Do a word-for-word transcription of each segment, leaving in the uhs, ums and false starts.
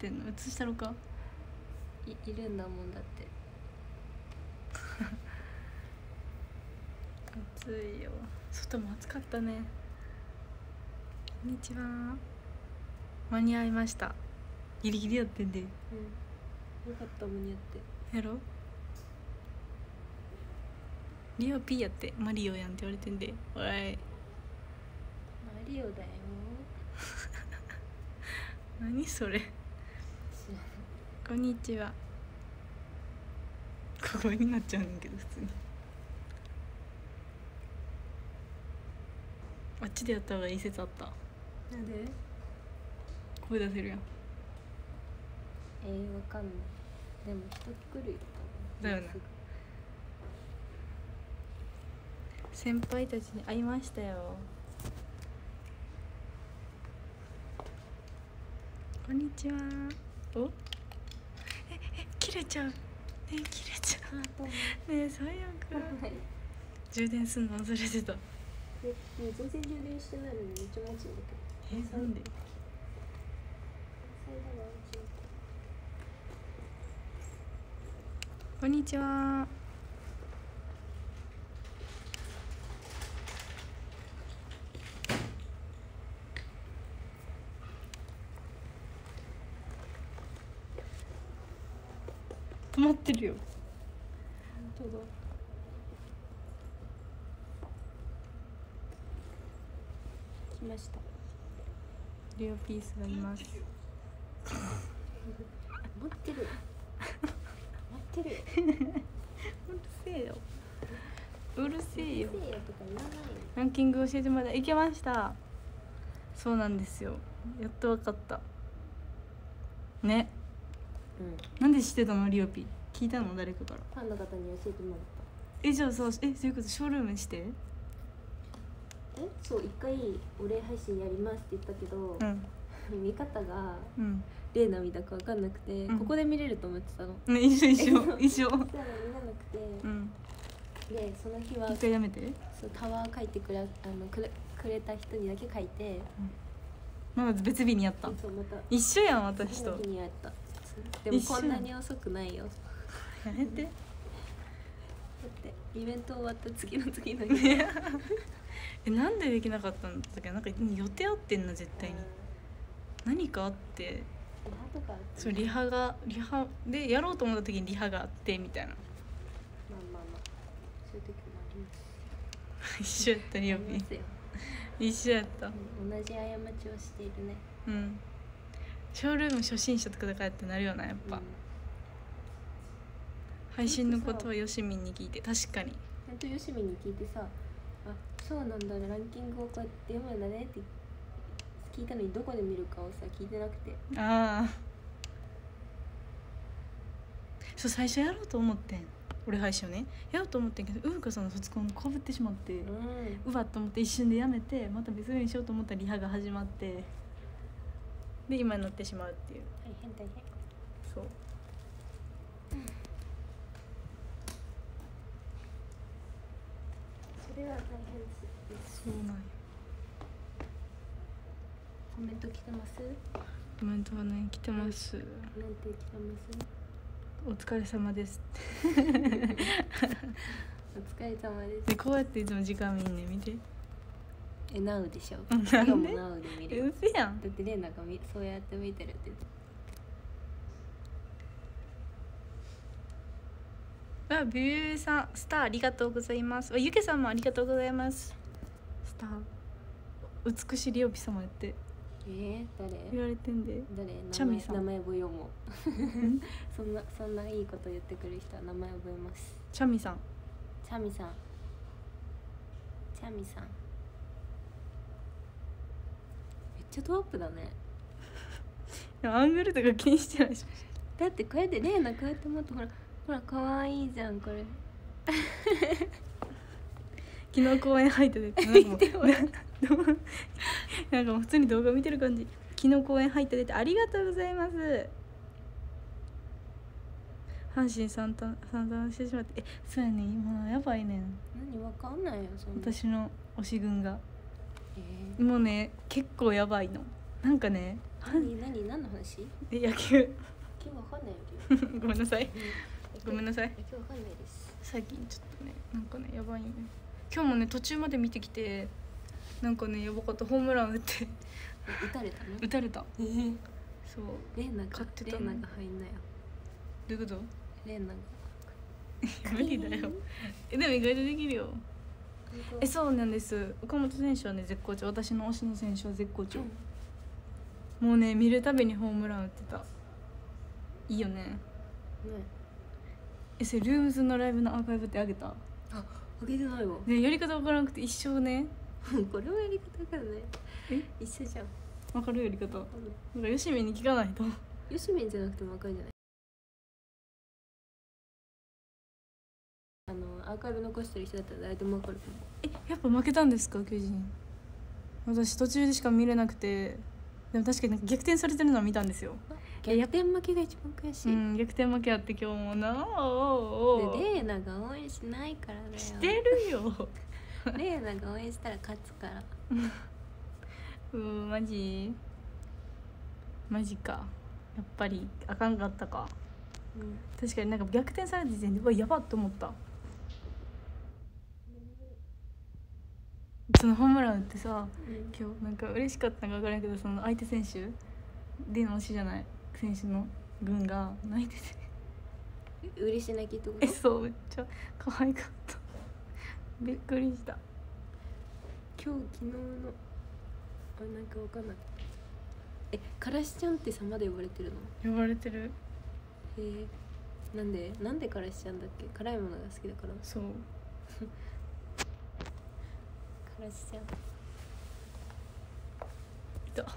ってんの？映したろか。 い, いるんだもんだって暑いよ。外も暑かったね。こんにちは。間に合いました。ギリギリやってんで。うん、よかった間に合ってやろ。リオ P やって。マリオやんって言われてんで。おい、 マリオだよ何それ。こんにちは。ここになっちゃうんだけど普通に。あっちでやった方がいい説あった。 なんで？ 声出せるやん。 えー、わかんない。でも人来るよ多分。 だよな。先輩たちに会いましたよ。こんにちは。お？ええ切れちゃう。ねえ切れちゃう。ねえ最悪。充電すんの忘れてた。 え、全然充電してないのにめっちゃ持つんだけど。 え、なんで？こんにちは。止まってるよ。 本当だ。来ました。 リオピースがいます。 待ってる。待ってる。 うるせえよ。うるせえよ。 うるせえよとか言わないよ。 ランキング教えてもらいけました。そうなんですよ。やっとわかった。ね。うん。なんで知ってたのリオピー？聞いたの誰かから。 ファンの方に教えてもらった。 え、じゃあさ、え、そういうことショールームして。え、 そう一回お礼配信やりますって言ったけど、うん、見方が、うん、レイナ見たか分かんなくて、うん、ここで見れると思ってたの。 ね、一緒一緒一緒。 そしたら見れなくて、うん、でその日は一回やめて。 そうタワー書いてくれあのくれくれた人にだけ書いて、 うん、まだ別日にやった。 そうまた一緒やん私と。 次の日にやった。でもこんなに遅くないよ。 やめて。だってイベント終わった次の次の日。 え、なんでできなかったんだっけ？なんか予定あってんな絶対に。何かあって。 リハとかあって、ね、 そうリハがリハでやろうと思った時にリハがあってみたいな。まあまあまあそういう時もあります。一緒やったリオピー。一緒やった、うん。 同じ過ちをしているね。 うん。ショールーム初心者とかだからってなるよなやっぱ。うん、配信のことはよしみんに聞いて。確かに。 ちゃんとよしみんに聞いてさ、あ、そうなんだね、ランキングをこうやって読むんだねって聞いたのにどこで見るかをさ聞いてなくて。ああ。 そう最初やろうと思ってん。俺配信をねやろうと思ってんけど、うーかさんの卒コンかぶってしまって、うん、うわっと思って一瞬でやめて、また別にしようと思ったらリハが始まって、で今になってしまうっていう。 大変大変。 そう。 それは大変です。 そうなんや。 コメント来てます？ コメントはね来てます。なんて来てます？ お疲れ様です。 お疲れ様です。 でこうやっていつも時間見んね見て。 え、ナウでしょ。 なんで？ 今もナウで見る。 うせやん。 だってレンナがみそうやって見てるって。 あ、ビューさんスターありがとうございます。あ、ゆけさんもありがとうございます。スター美しいリオピ様やって。 えー、誰？ 言われてんで。 誰？ チャミさん。 名前覚えようも。そんなそんないいこと言ってくる人は名前覚えます。 チャミさん。 チャミさん。チャミさん。めっちゃドアップだね。 アングルとか気にしてないし。 だってこうやってレーナこうやってもっとほらほら可愛いじゃんこれ。 昨日公園入っててなんかもうなんかもう普通に動画見てる感じ。昨日公園入っててありがとうございます。阪神三冠三冠してしまって、え、そうやねん今やばいねん。 何わかんないよそんな。 私の推し軍が、 えー、 もうね結構やばいの。なんかね何何何の話？ え、野球。 野球わかんないよ。 ごめんなさい。ごめんなさい。 野球わかんないです。 最近ちょっとね、なんかね、やばいよね。今日もね、途中まで見てきて、なんかね、やばかった。ホームラン打って打たれたの？ 打たれた。 えー、 そう。 レーナが勝ってたレーナが入んなよ。 どういうこと？ レーナが無理だよ。え、でも意外とできるよ。え、そうなんです。岡本選手はね、絶好調。私の推しの選手は絶好調、うん、もうね、見るたびにホームラン打ってた。いいよね。ねえ、それルームズのライブのアーカイブってあげた？ あ、あげてないわ。 ね、やり方わからなくて一生ねこれはやり方わかんない。え、一緒じゃん。 わかるやり方。なんかよしみに聞かないと。よしみじゃなくてもわかるんじゃない？あのアーカイブ残してる人だったら誰でもわかると思う。 え、やっぱ負けたんですか、巨人？私途中でしか見れなくて。でも確かになんか逆転されてるのは見たんですよ。 逆転負けが一番悔しい。 うん、逆転負けあって今日もなおでレーナが応援しないからだよ。 してるよレーナが応援したら勝つからうー、マジマジか。やっぱりあかんかったか、うん、確かになんか逆転された時点でうわやばっと思った。そのホームラン打ってさ、うん、今日なんか嬉しかったのか分からんけど、その相手選手での推しじゃない選手の軍が泣いてて嬉し泣きってこと？ え、そう、めっちゃ可愛かったびっくりした。 今日昨日のあ、なんか分かんない。え、からしちゃんってさまで呼ばれてるの？呼ばれてる。 へえ、なんでなんでからしちゃんだっけ？辛いものが好きだから。 そうからしちゃんいた。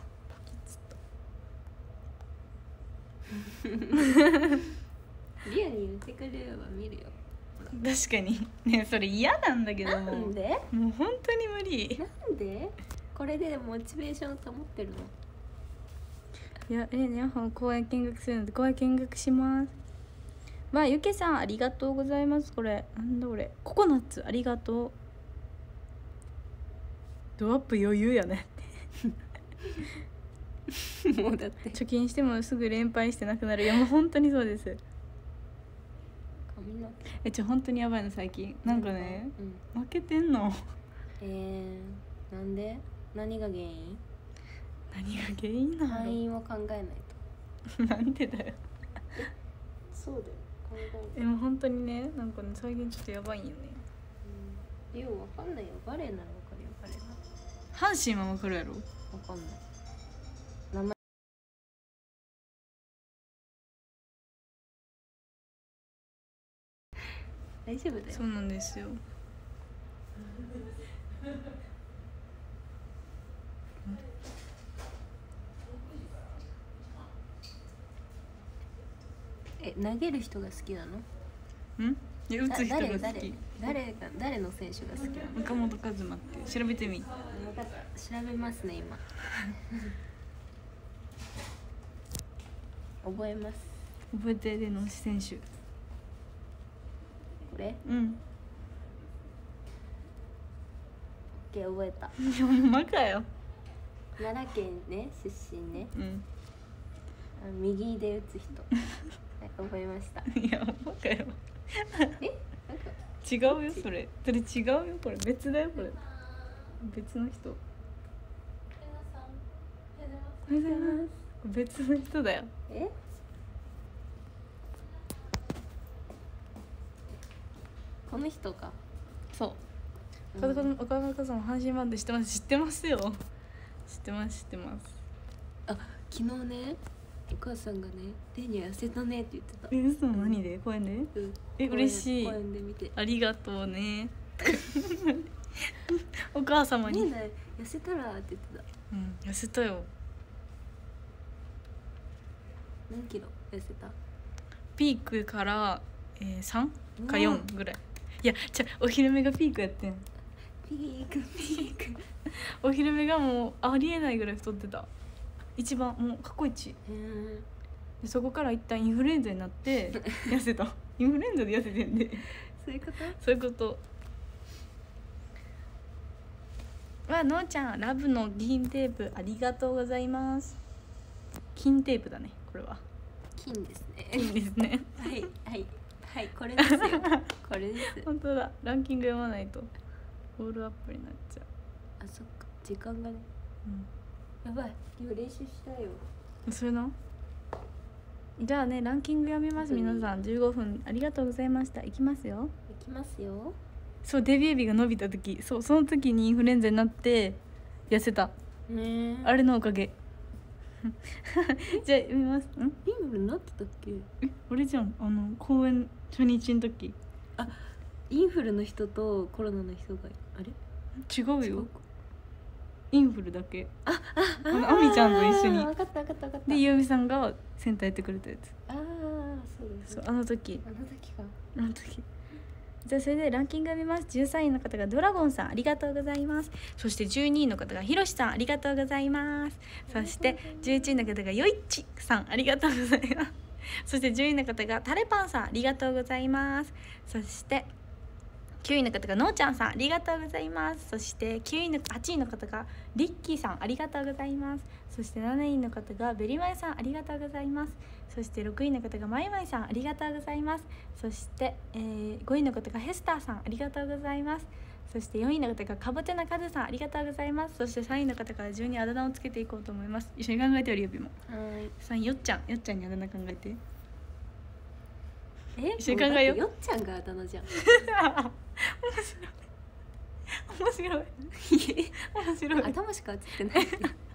リアに言ってくれれば見るよ。 確かにね、それ嫌なんだけども。 なんで？ もう本当に無理。 なんで？これでモチベーション保ってるの？ いや、えー、ね、公園見学するので公園見学します。まあ、ゆけさんありがとうございます。これなんだこれ、ココナッツありがとう。ドアップ余裕やねもうだって貯金してもすぐ連敗してなくなる。いやもう本当にそうです。 髪の毛え、ちょ本当にやばいの最近。なんかね、うん、負けてんの。 えー、なんで？何が原因？ 何が原因なの？ 敗因を考えないとなんでだよそうだよ、考えない。 え、もう本当にね、なんかね、最近ちょっとやばいんよね。 うん、ようわかんないよ。バレーならわかるよ。バレーな阪神はわかるやろ？ わかんない。名前大丈夫だよ。 そうなんですよえ、投げる人が好きなの？ ん？いや、打つ人が好き。 誰誰が誰の選手が好きなの？ 岡本和真って調べてみ。 調べますね今。覚えます。 覚えてでの選手。 これ？ うん。 オッケー、覚えた。 いや、ほんまかよ。 奈良県ね、出身ね。 うん。 あ、右で打つ人。はい、覚えました。 いや、ほんまかよ。 え？なんか違うよそれ。それ違うよ、これ別だよ、これ。別の人。おはようございます。別の人だよ。 え？この人か。 そう。岡田岡田和真阪神バンド知ってます。知ってますよ。知ってます知ってます。 あ、昨日ね、お母さんがね、レイに痩せたねって言ってた。 え、嘘？何で？公園で？うん。え、嬉しい。 公園で見て。 ありがとうね。お母様に。 ねえ、痩せたらって言ってた。 うん、痩せたよ。 何キロ痩せた？ ピークから、えー、さんかよんぐらい。いや、じゃお昼目がピークやってん。 ピークピーク。 お昼目がもうありえないぐらい太ってた。一番もう過去一。でそこから一旦インフルエンザになって痩せた。インフルエンザで痩せてんで。 そういうこと？ そういうこと。わ、のーちゃんラブの銀テープありがとうございます。 金テープだねこれは。 金ですね。 金ですね。 はいはいはいこれですよ。これです。 本当だ。ランキング読まないとオールアップになっちゃう。 あそっか時間がね。うん。やばい。今練習したよ。 それな。じゃあねランキング読みます。皆さんじゅうごふんありがとうございました。いきますよ。 いきますよ。 そうデビュー日が伸びた時、そうその時にインフルエンザになって痩せた。ねあれのおかげ。じゃあ読みます。ん？ インフルになってたっけ？ え、俺じゃん。あの公演初日の時。 あ、インフルの人とコロナの人があれ？ 違うよ。インフルだけ。あ、あ、あのアミちゃんと一緒に。 分かった分かった分かった。 で、ゆうみさんがセンターやってくれたやつ。 ああ、そうです、 ね。そう、あの時。 あの時か。 あの時。じゃあそれでランキングを見ます。じゅうさんいの方がドラゴンさんありがとうございます。そしてじゅうにいの方がひろしさんありがとうございます。そしてじゅういちいの方がよいちさんありがとうございます。そしてじゅういの方がタレパンさんありがとうございます。そしてきゅういの方がのーちゃんさんありがとうございます。そしてきゅういのはちいの方がリッキーさんありがとうございます。そしてなないの方がベリマヨさんありがとうございます。そしてろくいの方がマイマイさんありがとうございます。そして、えー、ごいの方がヘスターさんありがとうございます。そしてよんいの方がかぼちゃなカズさんありがとうございます。そしてさんいの方から順にあだ名をつけていこうと思います。一緒に考えてよりよびも。はいさんいよっちゃんよっちゃんにあだ名考えて。 え一緒に考えよう。 よっちゃんがあだ名じゃん。 面白い面白い面白い。 頭しか映ってない。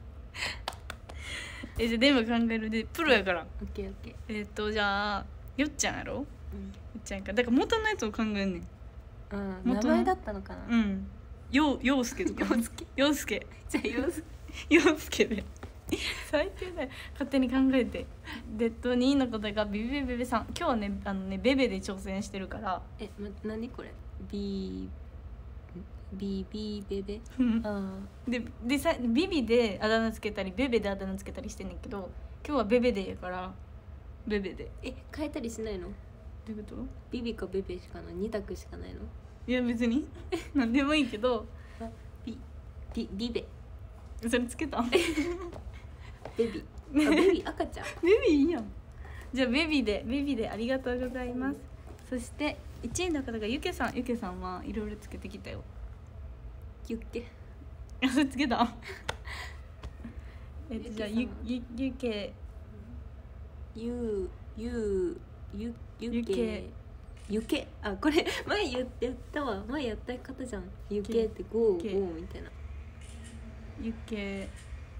えじゃあ全部考えるでプロやから。 オッケーオッケー。 えっとじゃあよっちゃんやろ。うん、よっちゃんかだから元のやつを考えんねん。 うん、名前だったのかな。 うんよようすけとか。ようすけようすけじゃあようすけようすけで最低だよ勝手に考えて。でっとにいの方がビビベベさん今日はねあのねベベで挑戦してるから。 え、ま、何これビビビベベあででさビビであだ名つけたりベベであだ名つけたりしてんねんけど今日はベベでやからベベで。 え変えたりしないの？どういうこと？ ビビかベベしかないに択しかないの？ いや別に何でもいいけどビビビベそれつけた？ ベビあベビ赤ちゃんベビいいやん。じゃあベビでベビでありがとうございます。そしていちいの方がゆけさんゆけさんはいろいろつけてきたよ。 ゆっけあそれつけたえっとじゃあゆゆゆけゆゆゆゆけゆけあこれ前言ったわ前やった方じゃん。ゆけってゴーゴーみたいな。 ゆけ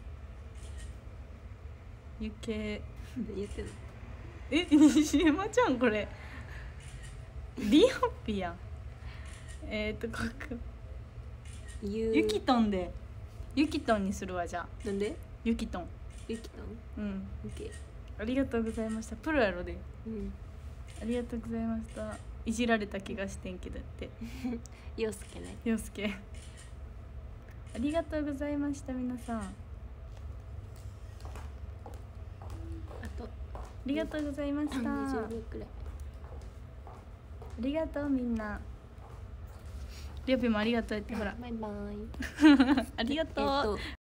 ゆけ言ってんの？ え西山ちゃんこれリオピやん。えっとここゆゆきとんでゆきとんにするわ。じゃあなんでゆきとんゆきとんうんオッケー。 ありがとうございました。プロやろで。 うんありがとうございました。いじられた気がしてんけどってようすけね。 ようすけありがとうございました皆さん。あとありがとうございました。 にじゅうびょうくらい。 ありがとうみんな。りょうぴもありがとうってほらバイバイありがとう、えっと